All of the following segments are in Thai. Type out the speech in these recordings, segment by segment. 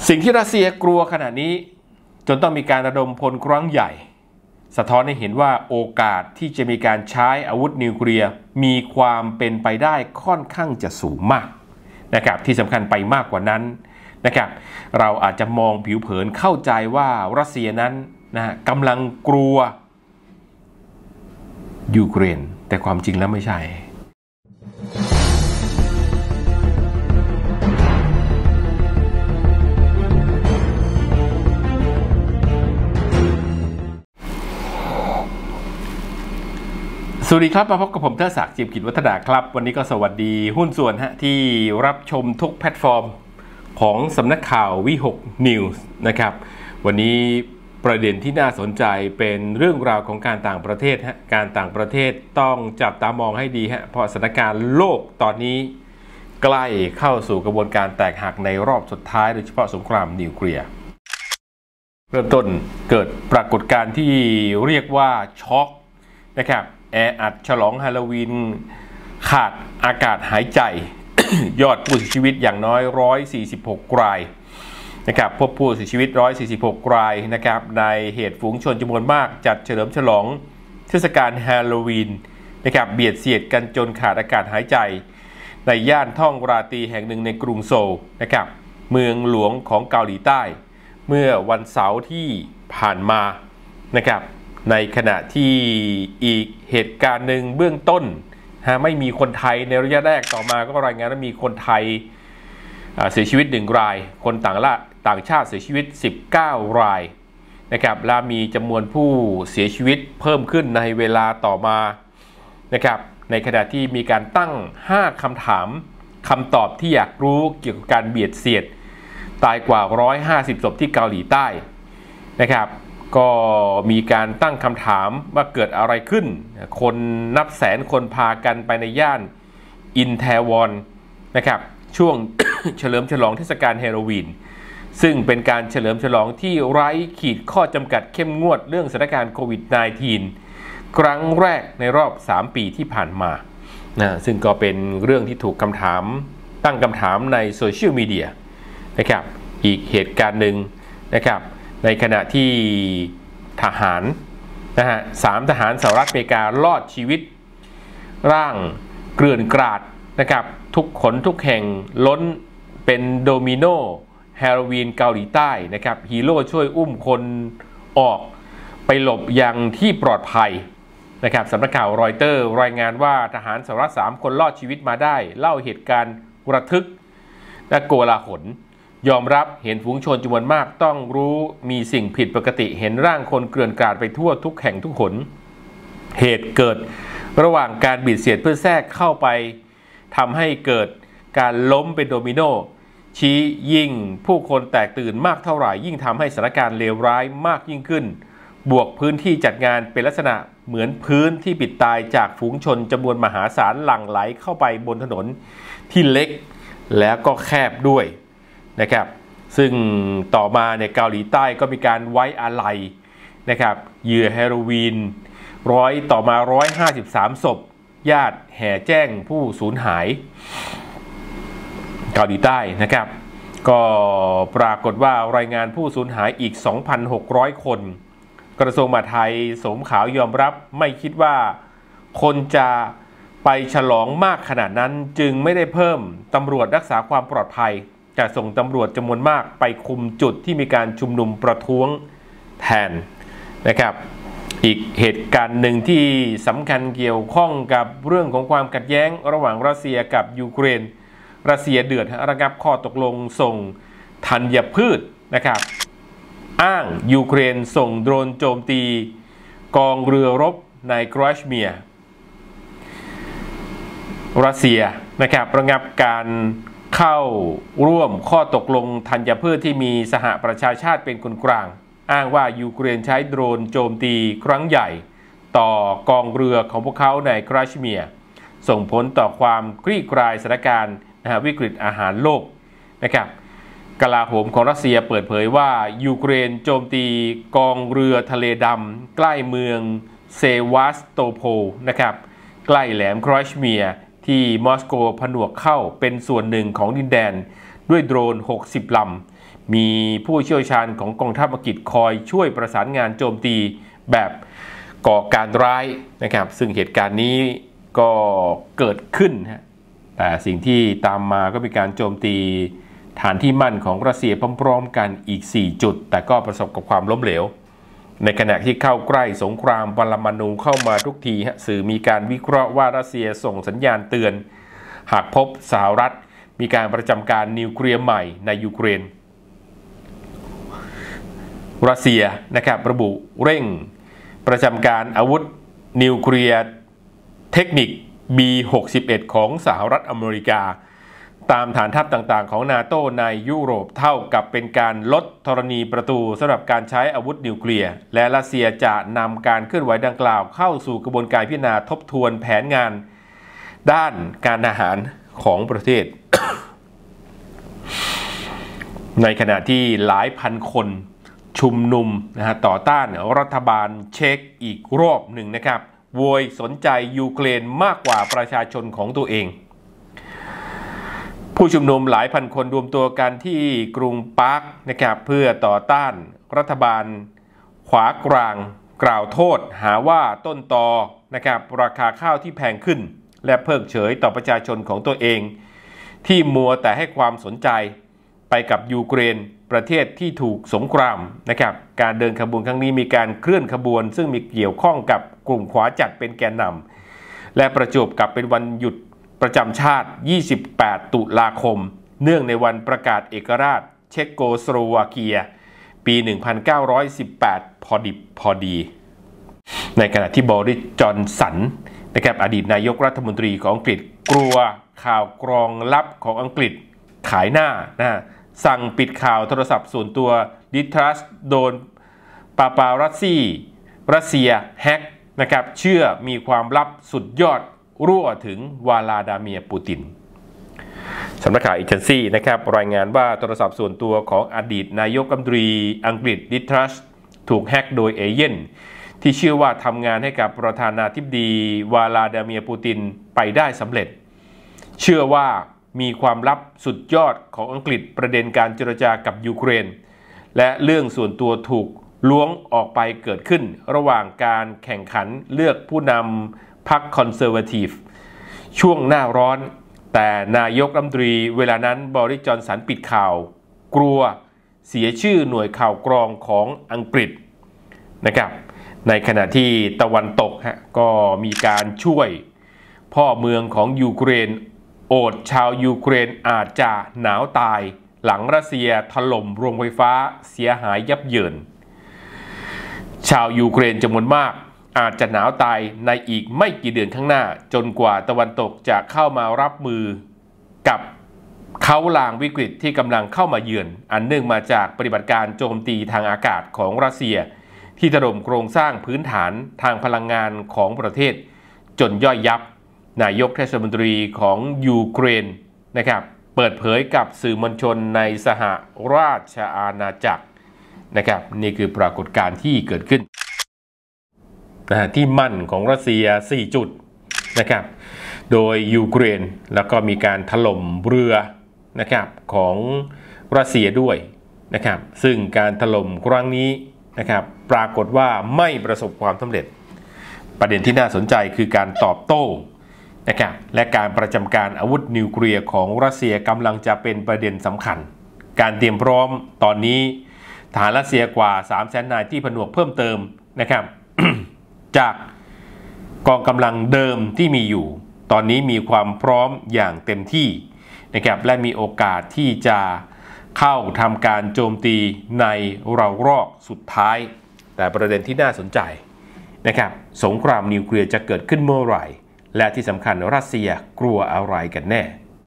สิ่งที่รัสเซียกลัวขณะนี้จนต้องมีการระดมพลครั้งใหญ่สะท้อนให้เห็นว่าโอกาสที่จะมีการใช้อาวุธนิวเคลียร์มีความเป็นไปได้ค่อนข้างจะสูงมากนะครับที่สำคัญไปมากกว่านั้นนะครับเราอาจจะมองผิวเผินเข้าใจว่ารัสเซียนั้นกำลังกลัวยูเครนแต่ความจริงแล้วไม่ใช่สวัสดีครับมาพบกับผมเทิดศักดิ์ จิมกิจวัฒนาครับวันนี้ก็สวัสดีหุ้นส่วนที่รับชมทุกแพลตฟอร์มของสำนักข่าววิหกนิวส์นะครับวันนี้ประเด็นที่น่าสนใจเป็นเรื่องราวของการต่างประเทศการต่างประเทศต้องจับตามองให้ดีเพราะสถานการณ์โลกตอนนี้ใกล้เข้าสู่กระบวนการแตกหักในรอบสุดท้ายโดยเฉพาะสงครามนิวเคลียร์เริ่มต้นเกิดปรากฏการณ์ที่เรียกว่าช็อกนะครับแออัดฉลองฮาโลวีนขาดอากาศหายใจ ยอดผู้เสียชีวิตอย่างน้อย146 รายนะครับพบผู้เสียชีวิต146 รายนะครับในเหตุฝูงชนจำนวนมากจัดเฉลิมฉลองเทศกาลฮาโลวีนนะครับเบียดเสียดกันจนขาดอากาศหายใจในย่านท่องราตรีแห่งหนึ่งในกรุงโซลนะครับเมืองหลวงของเกาหลีใต้เมื่อวันเสาร์ที่ผ่านมานะครับในขณะที่อีกเหตุการณ์หนึ่งเบื้องต้นไม่มีคนไทยในระยะแรกต่อมาก็รายงานว่ามีคนไทยเสียชีวิต1 รายคนต่างชาติเสียชีวิต19 รายนะครับและมีจำนวนผู้เสียชีวิตเพิ่มขึ้นในเวลาต่อมานะครับในขณะที่มีการตั้ง5 คำถามคำตอบที่อยากรู้เกี่ยวกับการเบียดเสียดตายกว่า150 ศพที่เกาหลีใต้นะครับก็มีการตั้งคำถามว่าเกิดอะไรขึ้นคนนับแสนคนพากันไปในย่านอินแทวอนนะครับช่วง เฉลิมฉลองเทศกาลฮาโลวีนซึ่งเป็นการเฉลิมฉลองที่ไร้ขีดข้อจำกัดเข้มงวดเรื่องสถานการณ์โควิด -19 ครั้งแรกในรอบ3 ปีที่ผ่านมาซึ่งก็เป็นเรื่องที่ถูกตั้งคำถามในโซเชียลมีเดียนะครับอีกเหตุการณ์หนึ่งนะครับในขณะที่ทหาร3 ทหารสหรัฐอเมริการอดชีวิตร่างเกลื่อนกราดนะครับทุกขนทุกแห่งล้นเป็นโดมิโนฮาโลวีนเกาหลีใต้นะครับฮีโร่ช่วยอุ้มคนออกไปหลบยังที่ปลอดภัยนะครับสำนักข่าวรอยเตอร์รายงานว่าทหารสหรัฐ3 คนรอดชีวิตมาได้เล่าเหตุการณ์ระทึกและโกลาหลยอมรับเห็นฝูงชนจำนวนมากต้องรู้มีสิ่งผิดปกติเห็นร่างคนเกลื่อนกราดไปทั่วทุกแห่งทุกหนเหตุเกิดระหว่างการบีดเสียดเพื่อแทรกเข้าไปทำให้เกิดการล้มเป็นโดมิโนชี้ยิ่งผู้คนแตกตื่นมากเท่าไหร่ยิ่งทำให้สถานการณ์เลวร้ายมากยิ่งขึ้นบวกพื้นที่จัดงานเป็นลักษณะเหมือนพื้นที่ปิดตายจากฝูงชนจำนวนมหาศาลหลั่งไหลเข้าไปบนถนนที่เล็กแล้วก็แคบด้วยนะครับซึ่งต่อมาในเกาหลีใต้ก็มีการไว้อาลัยนะครับเหยื่อฮาโลวีนต่อมา153 ศพญาติแห่แจ้งผู้สูญหายเกาหลีใต้นะครับก็ปรากฏว่ารายงานผู้สูญหายอีก 2,600 คนกระทรวงมหาดไทยสวมขาวยอมรับไม่คิดว่าคนจะไปฉลองมากขนาดนั้นจึงไม่ได้เพิ่มตำรวจรักษาความปลอดภัยจะส่งตำรวจจำนวนมากไปคุมจุดที่มีการชุมนุมประท้วงแทนนะครับอีกเหตุการณ์หนึ่งที่สำคัญเกี่ยวข้องกับเรื่องของความขัดแย้งระหว่างรัสเซียกับยูเครนรัสเซียเดือดระงับข้อตกลงส่งธัญพืชนะครับอ้างยูเครนส่งโดรนโจมตีกองเรือรบในไครเมียรัสเซียนะครับระงับการเข้าร่วมข้อตกลงธัญพืชที่มีสหประชาชาติเป็นคนกลางอ้างว่ายูเครนใช้โดรนโจมตีครั้งใหญ่ต่อกองเรือของพวกเขาในไครเมียส่งผลต่อความคลี่คลายสถานการณ์วิกฤตอาหารโลกนะครับกลาโหมของรัสเซียเปิดเผยว่ายูเครนโจมตีกองเรือทะเลดำใกล้เมืองเซวาสโตโพลนะครับใกล้แหลมไครเมียที่มอสโกผนวกเข้าเป็นส่วนหนึ่งของดินแดนด้วยโดรน60 ลำมีผู้เชี่ยวชาญของกองทัพอังกฤษคอยช่วยประสานงานโจมตีแบบก่อการร้ายนะครับซึ่งเหตุการณ์นี้ก็เกิดขึ้นแต่สิ่งที่ตามมาก็มีการโจมตีฐานที่มั่นของรัสเซียพร้อมๆกันอีก4 จุดแต่ก็ประสบกับความล้มเหลวในขณะที่เข้าใกล้สงครามปรมาณูเข้ามาทุกทีสื่อมีการวิเคราะห์ว่ารัสเซียส่งสัญญาณเตือนหากพบสหรัฐมีการประจำการนิวเคลียร์ใหม่ในยูเครนรัสเซียนะครับระบุเร่งประจำการอาวุธนิวเคลียร์เทคนิค B61 ของสหรัฐอเมริกาตามฐานทัพต่างๆของนาโตในยุโรปเท่ากับเป็นการลดธรณีประตูสำหรับการใช้อาวุธนิวเคลียร์และรัสเซียจะนำการเคลื่อนไหวดังกล่าวเข้าสู่กระบวนการพิจารณาทบทวนแผนงานด้านการทหารของประเทศ ในขณะที่หลายพันคนชุมนุมต่อต้านรัฐบาลเช็กอีกรอบหนึ่งนะครับโวยสนใจยูเครนมากกว่าประชาชนของตัวเองผู้ชุมนุมหลายพันคนรวมตัวกันที่กรุงปาร์คนะครับเพื่อต่อต้านรัฐบาลขวากลางกล่าวโทษหาว่าต้นตอนะครับราคาข้าวที่แพงขึ้นและเพิกเฉยต่อประชาชนของตัวเองที่มัวแต่ให้ความสนใจไปกับยูเครนประเทศที่ถูกสงครามนะครับการเดินขบวนครั้งนี้มีการเคลื่อนขบวนซึ่งมีเกี่ยวข้องกับกลุ่มขวาจัดเป็นแกนนำและประจวบกับเป็นวันหยุดประจำชาติ28 ตุลาคมเนื่องในวันประกาศเอกราชเช็กโกสโลวาเกียปี 1918 พอดีในขณะที่บอริส จอนสันนะครับอดีตนายกรัฐมนตรีของอังกฤษกลัวข่าวกรองลับของอังกฤษขายหน้าสั่งปิดข่าวโทรศัพท์ส่วนตัวดิทรัสโดนปาปารัสซี่รัสเซียแฮกนะครับเชื่อมีความลับสุดยอดรั่วถึงวลาดาเมียร์ปูตินสำนักข่าวเอเจนซี่นะครับรายงานว่าโทรศัพท์ส่วนตัวของอดีตนายกรัฐมนตรีอังกฤษดิทรัสถูกแฮกโดยเอเย่นที่เชื่อว่าทำงานให้กับประธานาธิบดีวลาดาเมียร์ปูตินไปได้สำเร็จเชื่อว่ามีความลับสุดยอดของอังกฤษประเด็นการเจรจากับยูเครนและเรื่องส่วนตัวถูกล้วงออกไปเกิดขึ้นระหว่างการแข่งขันเลือกผู้นำพรรคคอนเซอร์เวทีฟช่วงหน้าร้อนแต่นายกรัฐมนตรีเวลานั้นบอริส จอนสันปิดข่าวกลัวเสียชื่อหน่วยข่าวกรองของอังกฤษนะครับในขณะที่ตะวันตกก็มีการช่วยพ่อเมืองของยูเครนโอดชาวยูเครนอาจจะหนาวตายหลังรัสเซียถล่มโรงไฟฟ้าเสียหายยับเยินชาวยูเครนจำนวนมากอาจจะหนาวตายในอีกไม่กี่เดือนข้างหน้าจนกว่าตะวันตกจะเข้ามารับมือกับเขาลางวิกฤตที่กำลังเข้ามาเยือนอันเนื่องมาจากปฏิบัติการโจมตีทางอากาศของรัสเซียที่ถล่มโครงสร้างพื้นฐานทางพลังงานของประเทศจนย่อยยับนายกเทศมนตรีของยูเครนนะครับเปิดเผยกับสื่อมวลชนในสหราชอาณาจักรนะครับนี่คือปรากฏการณ์ที่เกิดขึ้นที่มั่นของรัสเซีย4 จุดนะครับโดยยูเครนแล้วก็มีการถล่มเรือนะครับของรัสเซียด้วยนะครับซึ่งการถล่มครั้งนี้นะครับปรากฏว่าไม่ประสบความสำเร็จประเด็นที่น่าสนใจคือการตอบโต้นะครับและการประจำการอาวุธนิวเคลียร์ของรัสเซียกำลังจะเป็นประเด็นสำคัญการเตรียมพร้อมตอนนี้ทหารรัสเซียกว่า 300,000 นายที่ผนวกเพิ่มเติมนะครับ จากกองกำลังเดิมที่มีอยู่ตอนนี้มีความพร้อมอย่างเต็มที่นะครับและมีโอกาสที่จะเข้าทำการโจมตีในระลอกสุดท้ายแต่ประเด็นที่น่าสนใจนะครับสงครามนิวเคลียร์จะเกิดขึ้นเมื่อไหร่และที่สำคัญรัสเซียกลัวอะไรกันแน่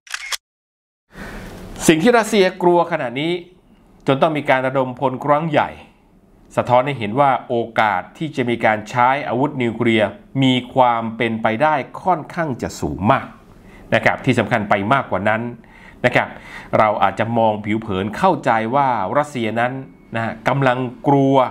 สิ่งที่รัสเซียกลัวขณะนี้จนต้องมีการระดมพลครั้งใหญ่สะท้อนให้เห็นว่าโอกาสที่จะมีการใช้อาวุธนิวเคลียร์มีความเป็นไปได้ค่อนข้างจะสูงมากนะครับที่สำคัญไปมากกว่านั้นนะครับเราอาจจะมองผิวเผินเข้าใจว่ารัสเซียนั้นกำลังกลัว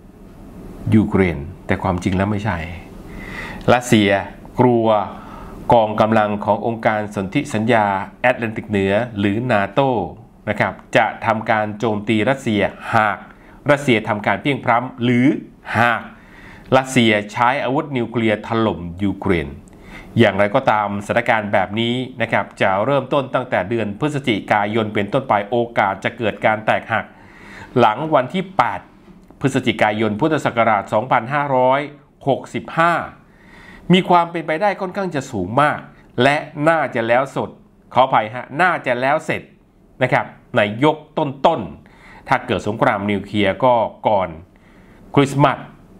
ยูเครนแต่ความจริงแล้วไม่ใช่รัสเซียกลัวกองกำลังขององค์การสนธิสัญญาแอตแลนติกเหนือหรือนาโตนะครับจะทำการโจมตีรัสเซียหากรัสเซียทำการเพียงพร้ำหรือหากรัสเซียใช้อาวุธนิวเคลียร์ถล่มยูเครนอย่างไรก็ตามสถานการณ์แบบนี้นะครับจะเริ่มต้นตั้งแต่เดือนพฤศจิกายนเป็นต้นไปโอกาสจะเกิดการแตกหักหลังวันที่ 8 พฤศจิกายนพุทธศักราช 2565 มีความเป็นไปได้ค่อนข้างจะสูงมากและน่าจะแล้วสดขออภัยฮะน่าจะแล้วเสร็จนะครับในยกต้นๆถ้าเกิดสงครามนิวเคลียร์ก็ก่อนคริสต์มาส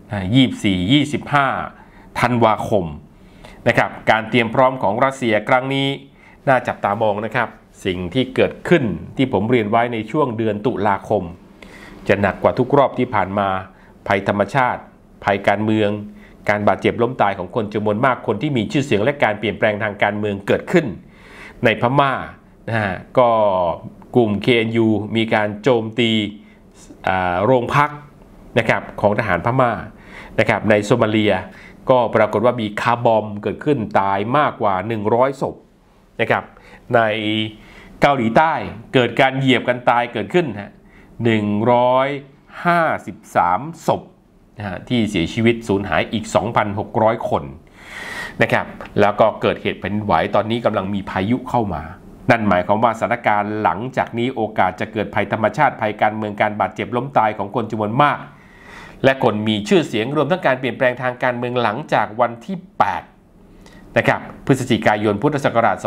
24-25 ธันวาคมนะครับการเตรียมพร้อมของรัสเซียครั้งนี้น่าจับตามองนะครับสิ่งที่เกิดขึ้นที่ผมเรียนไว้ในช่วงเดือนตุลาคมจะหนักกว่าทุกรอบที่ผ่านมาภัยธรรมชาติภัยการเมืองการบาดเจ็บล้มตายของคนจำนวนมากคนที่มีชื่อเสียงและการเปลี่ยนแปลงทางการเมืองเกิดขึ้นในพม่านะฮะก็กลุ่ม KNU มีการโจมตีโรงพักนะครับของทหารพม่านะครับในโซมาเลียก็ปรากฏว่ามีคาร์บอมเกิดขึ้นตายมากกว่า100ศพนะครับในเกาหลีใต้เกิดการเหยียบกันตายเกิดขึ้นฮะ153ศพที่เสียชีวิตสูญหายอีก 2,600 คนนะครับแล้วก็เกิดเหตุแผ่นดินไหวตอนนี้กำลังมีพายุเข้ามานั่นหมายความว่าสถานการณ์หลังจากนี้โอกาสจะเกิดภัยธรรมชาติภัยการเมืองการบาดเจ็บล้มตายของคนจำนวนมากและคนมีชื่อเสียงรวมทั้งการเปลี่ยนแปลงทางการเมืองหลังจากวันที่ 8 นะครับพฤศจิกายนพุทธศักราช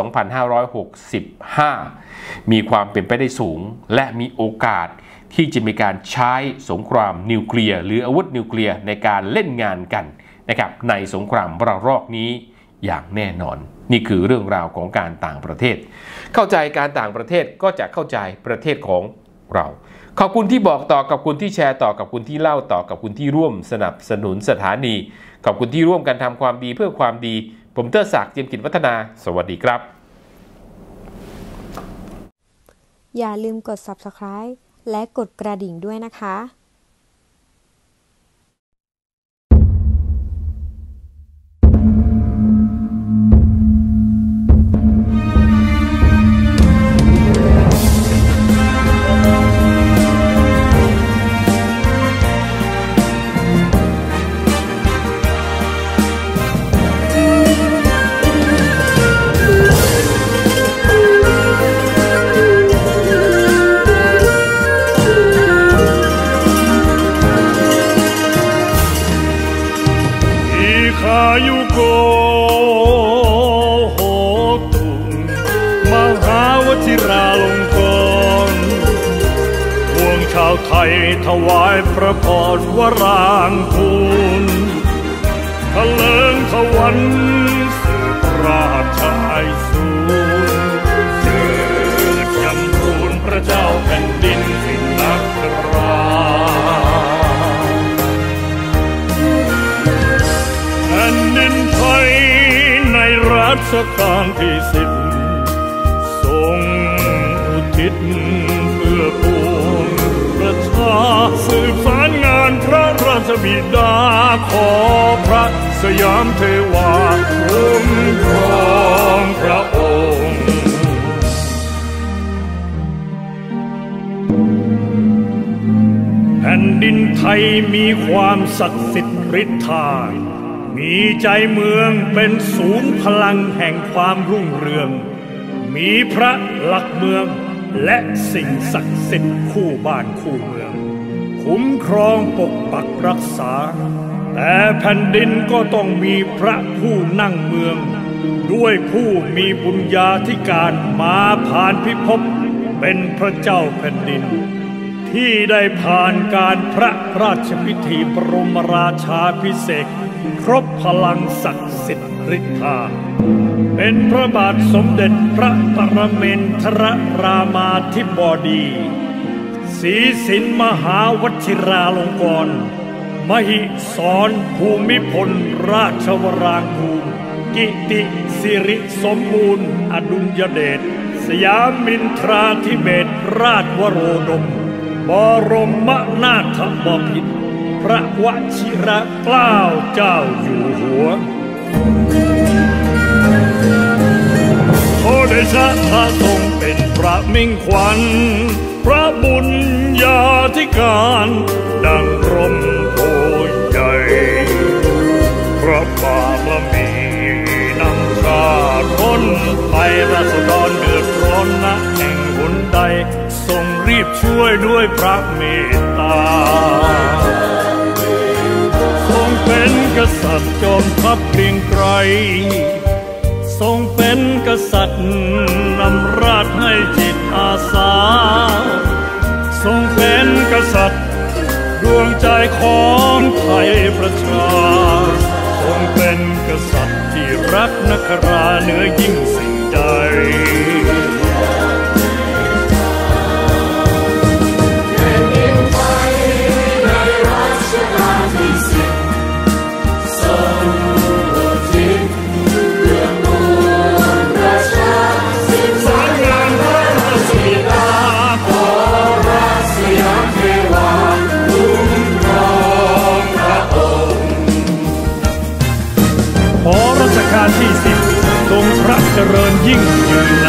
2565 มีความเป็นไปได้สูงและมีโอกาสที่จะมีการใช้สงครามนิวเคลียร์หรืออาวุธนิวเคลียร์ในการเล่นงานกันนะครับในสงครามระลอกนี้อย่างแน่นอนนี่คือเรื่องราวของการต่างประเทศเข้าใจการต่างประเทศก็จะเข้าใจประเทศของเราขอบคุณที่บอกต่อกับคุณที่แชร์ต่อกับคุณที่เล่าต่อกับคุณที่ร่วมสนับสนุนสถานีขอบคุณที่ร่วมกันทำความดีเพื่อความดีผมเตอร์ศักดิ์ เจียมกิจวัฒนาสวัสดีครับอย่าลืมกด Subscribe และกดกระดิ่งด้วยนะคะชาวไทยถวายพระพรวรางคูลทะเลิงทวันสืบราชายสูรเกิดยำทูลพระเจ้าแผ่นดินสิงห์นักราแผ่นดินไทยในรัชกาลที่10ทรงอุทิศเพื่อปวงประชาสืบสารงานพระราชบิดาขอพระสยามเทวาคุ้มครองพระองค์แผ่นดินไทยมีความศักดิ์สิทธิ์ฤทธามีใจเมืองเป็นศูนย์พลังแห่งความรุ่งเรืองมีพระหลักเมืองและสิ่งศักดิ์สิทธิ์คู่บ้านคู่เมืองคุ้มครองปกปักรักษาแต่แผ่นดินก็ต้องมีพระผู้นั่งเมืองด้วยผู้มีบุญญาธิการมาผ่านพิภพเป็นพระเจ้าแผ่นดินที่ได้ผ่านการพระราชพิธีบรมราชาภิเษกครบพลังศักดิ์สิทธิ์ฤทธาเป็นพระบาทสมเด็จพระปรเมนทรรามาธิบดีศรีสินมหาวชิราลงกรณ์มหิศรภูมิพลราชวรางคูรกิติสิริสมบูรณ์อดุลยเดชสยามินทราธิเบศรราชวโรดมบรมนาถบพิตรพระวชิรเกล้าเจ้าอยู่หัวขอเดชะพระทรงเป็นพระมิ่งขวัญพระบุญญาธิการดังร่มโพใหญ่พระบารมีนำข้าพ้นไปราษฎรเดือดร้อนณแห่งหนใดทรงรีบช่วยด้วยพระเมตตาทรงเป็นกษัตริย์จอมทัพเกรียงไกรทรงเป็นกษัตริย์นำราชให้จิตอาสาทรงเป็นกษัตริย์ดวงใจของไทยประชาทรงเป็นกษัตริย์ที่รักนักราเหนือยิ่งสิ่งใดขอรัชกาลที่10ทรงพระเจริญยิ่งยืน